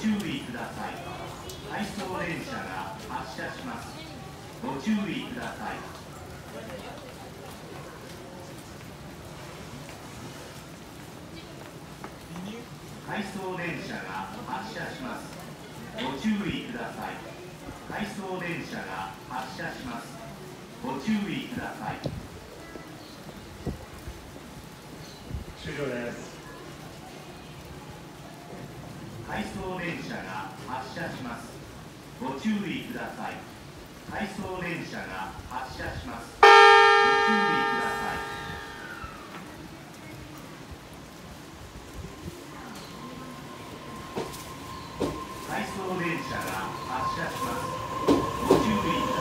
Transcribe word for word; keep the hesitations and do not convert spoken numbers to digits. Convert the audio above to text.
注意ください。回送電車が発車します。ご注意ください。回送電車が発車します。ご注意ください。回送電車が発車します。ご注意ください。 終了です。 回送電車が発車します。ご注意ください。回送電車が発車します。ご注意ください。回送電車が発車します。ご注意ください。